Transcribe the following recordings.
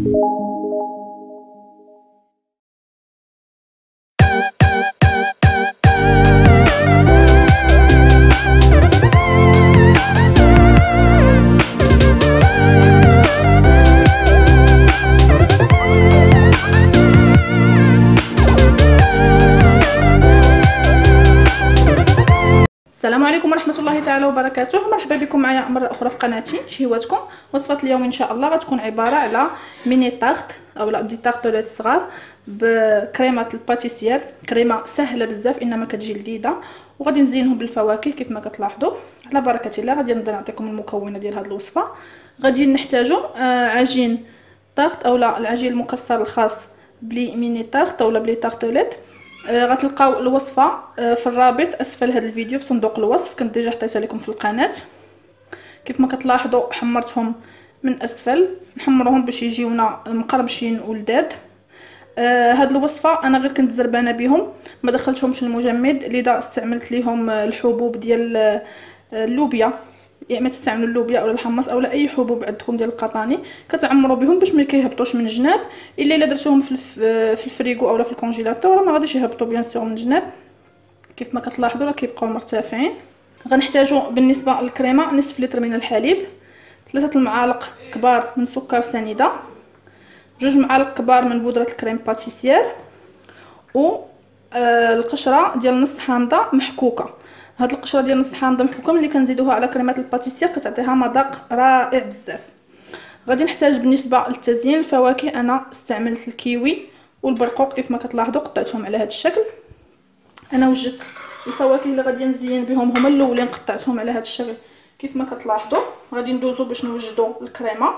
السلام عليكم ورحمه الله تعالى وبركاته. مرحبا بكم معايا مره اخرى في قناتي شهواتكم. وصفه اليوم ان شاء الله غتكون عباره على ميني طارت اولا دي طارطولات صغار بكريمه الباتيسير. كريمه سهله بزاف انما كتجي لذيذه، وغادي نزينهم بالفواكه كيف ما كتلاحظوا. على بركه الله غادي نعطيكم المكونات ديال هذه الوصفه. غادي نحتاجوا عجين طارت اولا العجين المكسر الخاص بلي ميني طارت اولا بلي طارطولات. غتلقاو الوصفه في الرابط اسفل هذا الفيديو في صندوق الوصف، كنت ديجا حطيتها لكم في القناه. كيف ما كتلاحظوا حمرتهم من اسفل، نحمروهم باش يجيونا مقرمشين ولذاذ. هاد الوصفه انا غير كنت زربانه بهم، ما دخلتهمش المجمد، لذا استعملت ليهم الحبوب ديال اللوبيا. يا اما تستعملوا اللوبيا اولا الحمص اولا اي حبوب عندكم ديال القطاني، كتعمروا بهم باش ما كيهبطوش من الجناب. الا درتوهم في الفريغو اولا في الكونجيلاتور ما غاديش يهبطوا بيان سور من الجناب. كيف ما كتلاحظوا راه كيبقاو مرتفعين. غنحتاجوا بالنسبه للكريمه نصف لتر من الحليب، 3 المعالق كبار من سكر سنيده، 2 معالق كبار من بودره الكريم باتيسير، و القشره ديال نص حامضه محكوكه. هاد القشره ديال نص حامضه محكوكه ملي كنزيدوها على كريمه الباتيسير كتعطيها مذاق رائع بزاف. غادي نحتاج بالنسبه للتزيين الفواكه، انا استعملت الكيوي والبرقوق كيف ما كتلاحظوا قطعتهم على هذا الشكل. انا وجدت الفواكه اللي غادي نزين بهم هما الاولين قطعتهم على هذا الشكل كيف ما كتلاحظوا. غادي ندوزو باش نوجدوا الكريمه.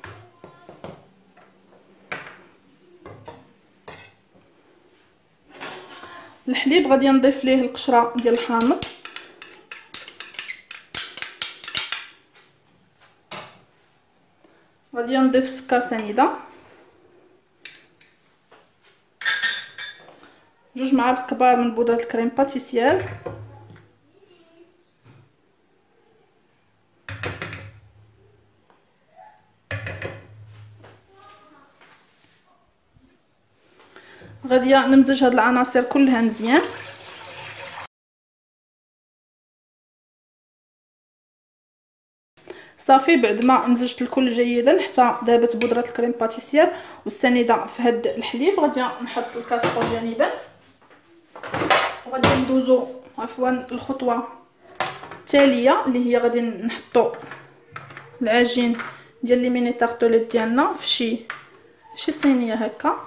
الحليب غادي نضيف ليه القشره ديال الحامض، غادي نضيف السكر سنيده، 2 معالق كبار من بودره الكريم باتيسير، غادي نمزج هاد العناصر كلها مزيان. صافي بعد ما مزجت الكل جيدا حتى ذابت بودره الكريم باتيسير والسنيده في هاد الحليب، غادي نحط الكاسرول جانبا. وغادي ندوزو الخطوه التاليه اللي هي غادي نحطو العجين ديال لي ميني طارطوليت ديالنا في شي صينيه هكا،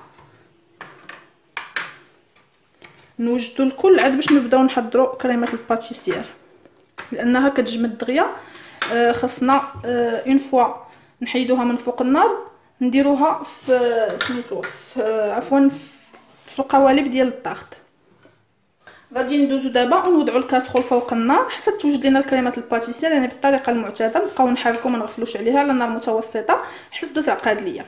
نوجدوا الكل عاد باش نبداو نحضروا كريمه الباتيسير لانها كتجمد دغيا. خاصنا اون فوا نحيدوها من فوق النار نديروها في القوالب ديال الطارط. غادي ندوزو دابا ونوضعوا الكاسرول فوق النار حتى توجد لنا الكريمه الباتيسير، يعني بالطريقه المعتاده. نبقاو نحركو ما نغفلوش عليها على نار متوسطه حتى تبدا تعقاد ليا.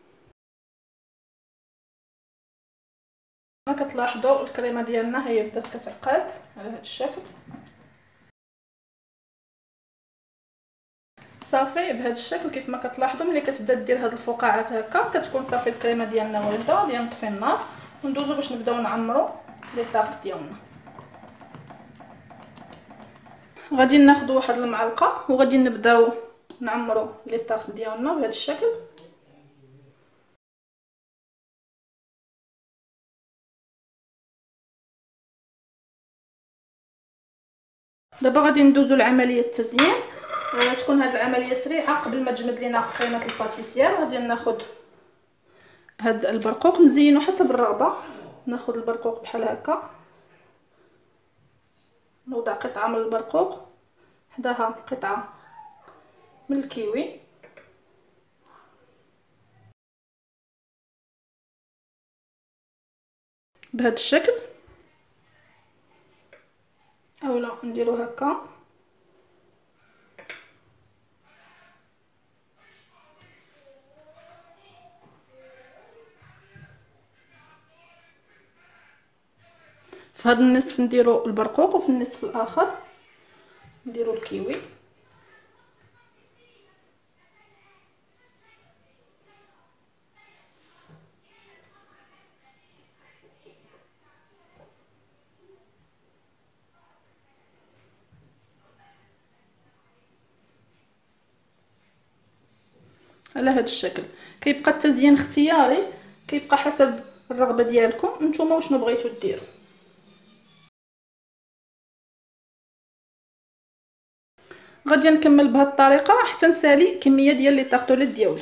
كما كتلاحظوا الكريمه ديالنا هي بدات كتعقد على هذا الشكل. صافي بهذا الشكل كيف ما كتلاحظوا ملي كتبدا دير هاد الفقاعات هكا كتكون صافي الكريمه ديالنا واجده. غادي نطفي النار وندوزو باش نبداو نعمروا لي طارط ديالنا. غادي ناخذوا واحد المعلقه وغادي نبداو نعمروا لي طارط ديالنا بهذا الشكل. دابا غادي ندوزو لعمليه التزيين. تكون هذه العمليه سريعه قبل ما تجمد لينا كريمه الباتيسير. غادي ناخذ هاد البرقوق نزينو حسب الرغبه، ناخذ البرقوق بحال هكا، نوضع قطعه من البرقوق حداها قطعه من الكيوي، بهذا الشكل اولا نديرو هكا. في هذا النصف نديرو البرقوق وفي النصف الاخر نديرو الكيوي. على هذا الشكل. كيبقى التزيين اختياري، كيبقى حسب الرغبه ديالكم نتوما وشنو بغيتو ديروا. غادي نكمل بهذه الطريقه حتى نسالي كميه ديال لي طارطوليت ديالي.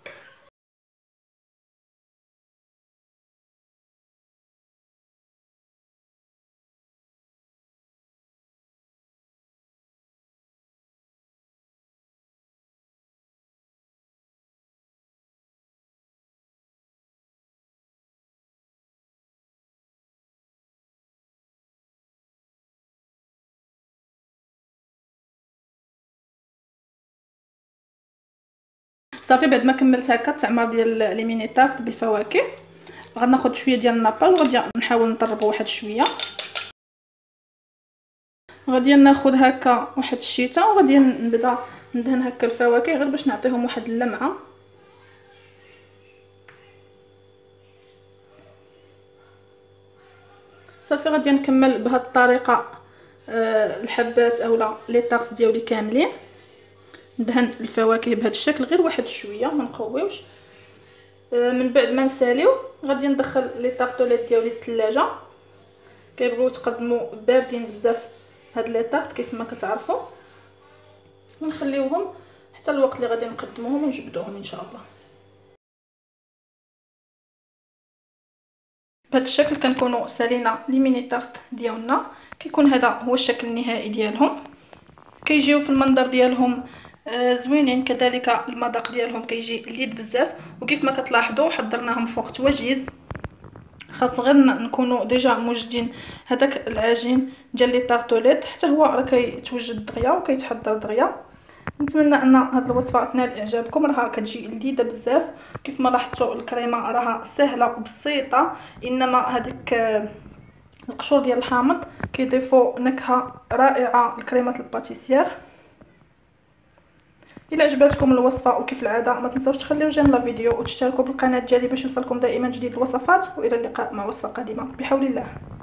صافي بعد ما كملت هكا التعمار ديال لي ميني طارط بالفواكه، غناخذ شويه ديال الناباج وغادي نحاول نطربو واحد شويه. غادي ناخذ هكا واحد الشيته وغادي نبدا ندهن هكا الفواكه غير باش نعطيهم واحد اللمعه. صافي غادي نكمل بهذه الطريقه الحبات اولا لي طارط ديالي كاملين. ندهن الفواكه بهذا الشكل غير واحد شويه ما نقويوش. من بعد ما نساليو غادي ندخل لي طارطوليت ديالي للثلاجه. كيبغيو يتقدموا باردين بزاف هاد لي طارط كيف ما كتعرفوا، ونخليوهم حتى الوقت اللي غادي نقدموهم ونجبدوهم ان شاء الله. بهذا الشكل كنكونوا سالينا لي ميني طارط ديالنا. كيكون هذا هو الشكل النهائي ديالهم. كيجيو في المنظر ديالهم زوينين، كذلك المذاق ديالهم كيجي لذيذ بزاف. وكيف ما كتلاحظوا حضرناهم في وقت وجيز، خاص غير نكونوا ديجا موجدين هذاك العجين ديال لي طارطوليت حتى هو راه كيتوجد دغيا وكيتحضر دغيا. نتمنى ان هذه الوصفه تنال اعجابكم، راها كتجي لذيذه بزاف. كيف ما لاحظتوا الكريمه راها سهله وبسيطه، انما هذيك القشور ديال الحامض كيضيفوا نكهه رائعه لكريمه الباتيسير. الى عجبتكم الوصفه وكيف العاده ما تنساوش تخليو جيم لا فيديو وتشتركوا بالقناه ديالي باش يوصلكم دائما جديد الوصفات. والى اللقاء مع وصفه قادمه بحول الله.